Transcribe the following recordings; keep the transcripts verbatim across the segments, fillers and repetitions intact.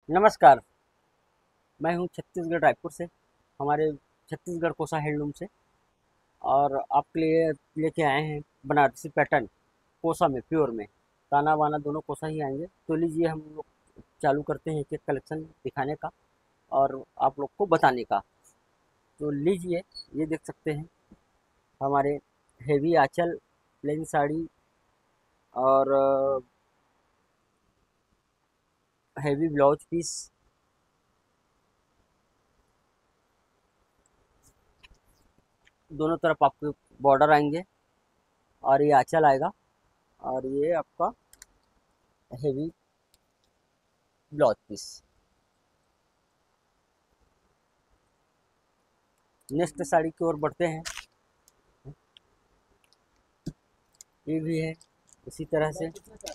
नमस्कार। मैं हूं छत्तीसगढ़ रायपुर से, हमारे छत्तीसगढ़ कोसा हैंडलूम से। और आपके लिए लेके आए हैं बनारसी पैटर्न कोसा में, प्योर में। ताना वाना दोनों कोसा ही आएंगे। तो लीजिए, हम लोग चालू करते हैं एक कलेक्शन दिखाने का और आप लोग को बताने का। तो लीजिए, ये देख सकते हैं हमारे हेवी आंचल, प्लेन साड़ी और हेवी ब्लाउज पीस। दोनों तरफ आपके बॉर्डर आएंगे और ये आंचल आएगा और ये आपका heavy blouse piece. Next sari की ओर बढ़ते हैं। ये भी है इसी तरह से।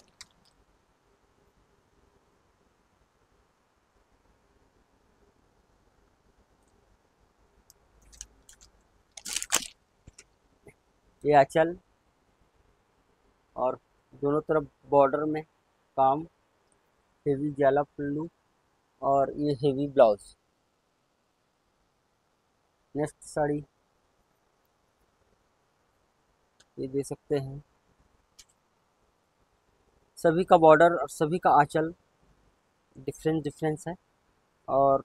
ये आंचल और दोनों तरफ बॉर्डर में काम, हेवी जाला पल्लू और ये हेवी ब्लाउज। नेक्स्ट साड़ी ये दे सकते हैं। सभी का बॉर्डर और सभी का आंचल डिफरेंस डिफरेंस है और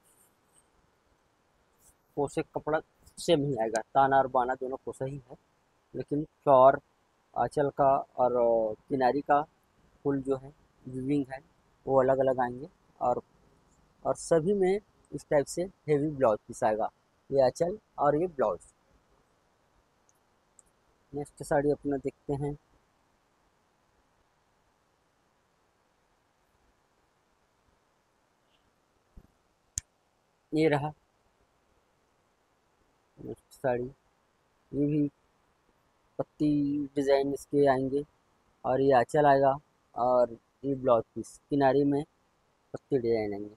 कोसे कपड़ा सेम ही आएगा। ताना और बाना दोनों कोसा ही है, लेकिन फ्लावर आंचल का और किनारी का फुल जो है, विविंग है, वो अलग अलग आएंगे। और और सभी में इस टाइप से हेवी ब्लाउज पीस आएगा। ये आंचल और ये ब्लाउज। नेक्स्ट साड़ी अपना देखते हैं। ये रहा नेक्स्ट साड़ी। ये भी पत्ती डिज़ाइन इसके आएंगे और ये आंचल आएगा और ये ब्लाउज पीस किनारी में पत्ती डिज़ाइन आएंगे।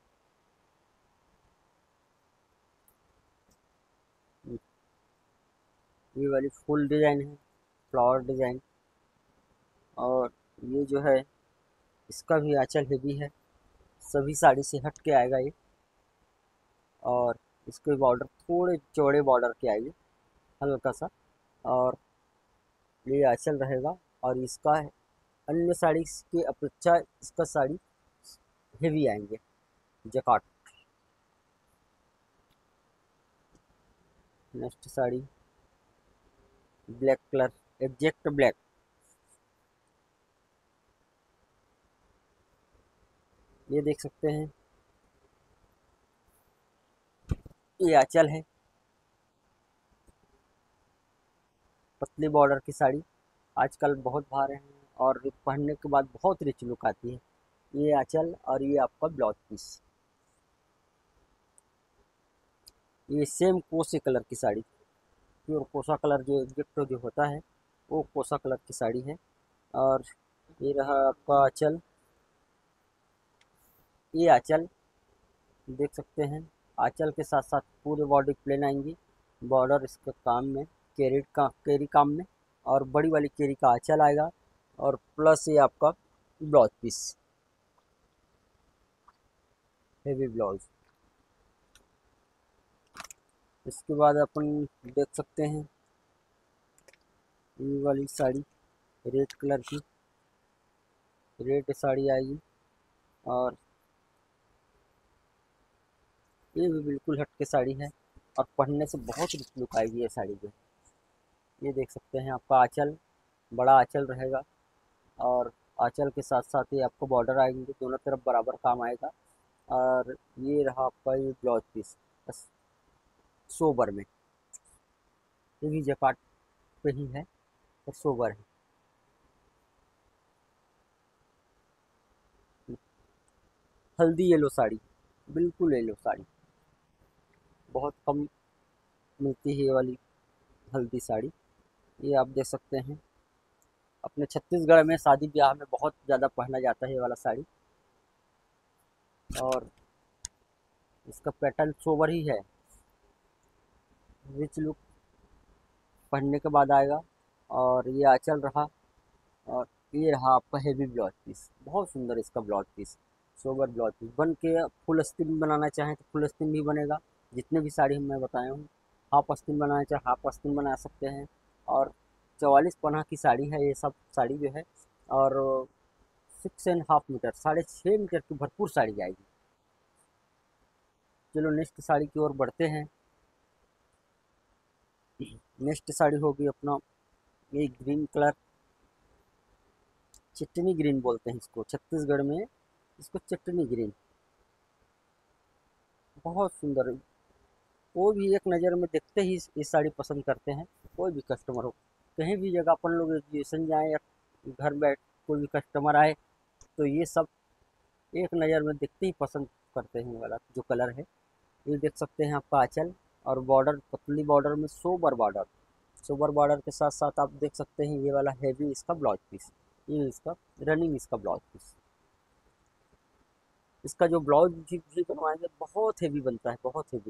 ये वाली फुल डिज़ाइन है, फ्लावर डिज़ाइन। और ये जो है, इसका भी आंचल हेवी है, सभी साड़ी से हट के आएगा ये। और इसके बॉर्डर थोड़े चौड़े बॉर्डर के आएंगे, हल्का सा। और ये आंचल रहेगा और इसका अन्य साड़ी की अपेक्षा इसका साड़ी हेवी आएंगे, जकाट। Next sari black colour, exact black. ये देख सकते हैं, ये आंचल है, पतली बॉर्डर की साड़ी आजकल बहुत भार है और पहनने के बाद बहुत रिच लुक आती है। ये आंचल और ये आपका ब्लाउज पीस। ये सेम कोसे कलर की साड़ी, प्योर कोसा कलर जो एग्जैक्ट जो होता है, वो कोसा कलर की साड़ी है। और ये रहा आपका आंचल। ये आंचल देख सकते हैं, आंचल के साथ साथ पूरे बॉडी प्लेन आएंगी। बॉर्डर इसके काम में, केरी का केरी काम में, और बड़ी वाली केरी का आंचल आएगा और प्लस ये आपका ब्लाउज पीस, हेवी ब्लाउज। इसके बाद अपन देख सकते हैं ये वाली साड़ी, रेड कलर की, रेड साड़ी आएगी। और ये भी बिल्कुल हटके साड़ी है और पहनने से बहुत रिच लुक आएगी ये साड़ी में। ये देख सकते हैं, आपका आंचल बड़ा आंचल रहेगा और आंचल के साथ साथ ही आपको बॉर्डर आएंगे, दोनों तरफ बराबर काम आएगा। और ये रहा आपका ये ब्लाउज पीस, बस सोबर में। ये भी जकाट पे ही है और सोबर है। हल्दी येलो साड़ी, बिल्कुल येलो साड़ी, बहुत कम मिलती है ये वाली हल्दी साड़ी। ये आप देख सकते हैं, अपने छत्तीसगढ़ में शादी ब्याह में बहुत ज़्यादा पहना जाता है ये वाला साड़ी। और इसका पैटर्न सोबर ही है, रिच लुक पहनने के बाद आएगा। और ये आंचल रहा और ये रहा आपका हेवी ब्लाउज पीस, बहुत सुंदर इसका blouse piece. Sober blouse piece बन के फुल आस्तीन बनाना चाहें तो फुल आस्तीन भी बनेगा। जितने भी साड़ी मैं बताया हूँ, हाफ आस्तीन बनाना चाहे हाफ आस्तीन बना सकते हैं। और चवालीस पन्हा की साड़ी है ये सब साड़ी जो है। और सिक्स एंड हाफ मीटर, साढ़े छः मीटर की भरपूर साड़ी आएगी। चलो नेक्स्ट साड़ी की ओर बढ़ते हैं। नेक्स्ट साड़ी होगी अपना ये ग्रीन कलर, चटनी ग्रीन बोलते हैं इसको छत्तीसगढ़ में, इसको चटनी ग्रीन। बहुत सुंदर, वो भी एक नज़र में देखते ही ये साड़ी पसंद करते हैं। कोई भी कस्टमर हो, कहीं भी जगह अपन लोग एग्जीबिशन जाएँ या घर बैठ कोई भी कस्टमर आए तो ये सब एक नज़र में देखते ही पसंद करते हैं। ये वाला जो कलर है, ये देख सकते हैं आपका आंचल और बॉर्डर, पतली बॉर्डर में सोबर बॉर्डर। सोबर बॉर्डर के साथ साथ आप देख सकते हैं ये वाला हैवी इसका ब्लाउज पीस, ये इसका रनिंग इसका ब्लाउज पीस। इसका जो ब्लाउज भी, भी बनवाएंगे बहुत हेवी बनता है, बहुत हेवी।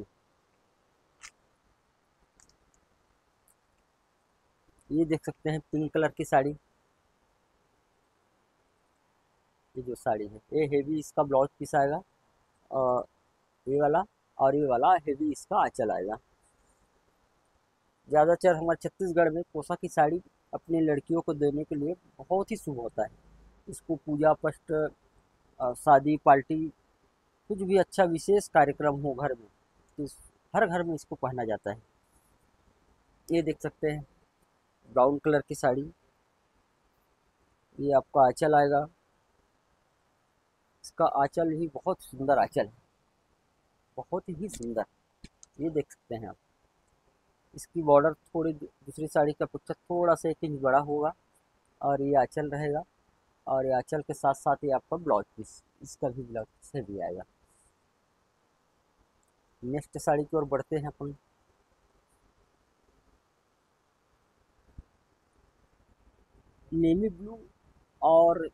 ये देख सकते हैं पिंक कलर की साड़ी, ये जो साड़ी है ये हेवी इसका ब्लाउज पीस आएगा। और ये वाला और ये वाला हेवी इसका आंचल आएगा। ज़्यादातर हमारे छत्तीसगढ़ में कोसा की साड़ी अपनी लड़कियों को देने के लिए बहुत ही शुभ होता है। इसको पूजा पष्ट, अ, शादी पार्टी, कुछ भी अच्छा विशेष कार्यक्रम हो घर में तो इस- हर घर में इसको पहना जाता है। ये देख सकते हैं ब्राउन कलर की साड़ी, ये आपका आंचल आएगा। इसका आंचल भी बहुत सुंदर आंचल है, बहुत ही सुंदर। ये देख सकते हैं आप, इसकी बॉर्डर थोड़ी दू- दूसरी साड़ी का अपेक्षा थोड़ा सा एक इंच बड़ा होगा। और ये आंचल रहेगा। और ये आंचल के साथ साथ ये आपका ब्लाउज पीस, इसका भी ब्लाउज पीस से भी आएगा। नेक्स्ट साड़ी की ओर बढ़ते हैं अपन। नेवी ब्लू और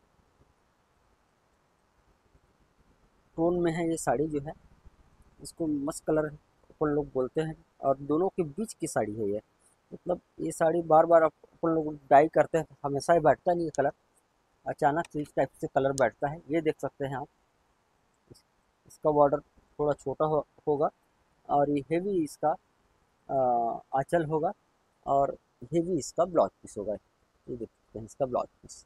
टोन में है ये साड़ी जो है, इसको मस्त कलर अपन लोग बोलते हैं। और दोनों के बीच की साड़ी है ये, मतलब ये साड़ी बार बार अपन लोग डाई करते हैं तो हमेशा ही बैठता नहीं ये कलर, अचानक से इस टाइप से कलर बैठता है। ये देख सकते हैं आप, इस, इसका बॉर्डर थोड़ा छोटा हो, होगा। और ये हेवी इसका आ, आंचल होगा। और हेवी इसका ब्लाउज पीस होगा। ये देख सकते हैं इसका ब्लाउज पीस।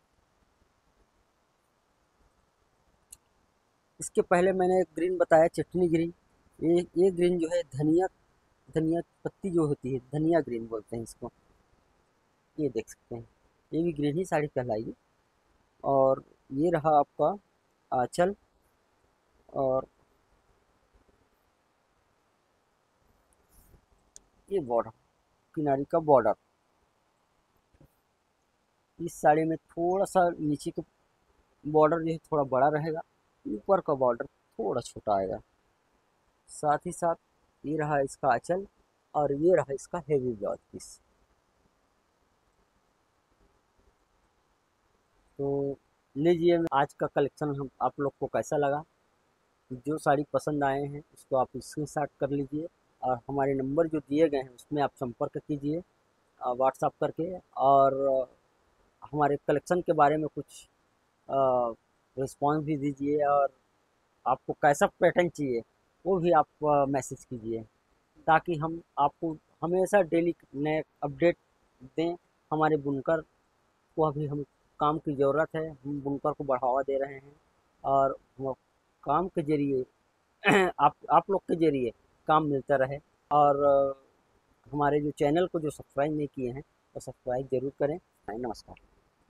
इसके पहले मैंने एक ग्रीन बताया, चटनी ग्रीन। ये ये ग्रीन जो है धनिया, धनिया की पत्ती जो होती है, धनिया ग्रीन बोलते हैं इसको। ये देख सकते हैं, ये भी ग्रीन ही साड़ी कहलाएगी। और ये रहा आपका आंचल। और ये बॉर्डर, किनारी का बॉर्डर, इस साड़ी में थोड़ा सा नीचे का बॉर्डर जो है थोड़ा बड़ा रहेगा, ऊपर का बॉर्डर थोड़ा छोटा आएगा। साथ ही साथ ये रहा इसका आंचल और ये रहा इसका हेवी ब्लाउज पीस। तो लीजिए, आज का कलेक्शन हम आप लोग को कैसा लगा? जो साड़ी पसंद आए हैं उसको आप स्क्रीनशॉट कर लीजिए और हमारे नंबर जो दिए गए हैं उसमें आप संपर्क कीजिए व्हाट्सएप करके। और हमारे कलेक्शन के बारे में कुछ रिस्पांस भी दीजिए। और आपको कैसा पैटर्न चाहिए वो भी आप मैसेज कीजिए, ताकि हम आपको हमेशा डेली नए अपडेट दें। हमारे बुनकर को अभी हम काम की ज़रूरत है, हम बुनकर को बढ़ावा दे रहे हैं। और वो काम के जरिए आप आप लोग के जरिए काम मिलता रहे। और अ, हमारे जो चैनल को जो सब्सक्राइब नहीं किए हैं वो सब्सक्राइब जरूर करें। नमस्कार।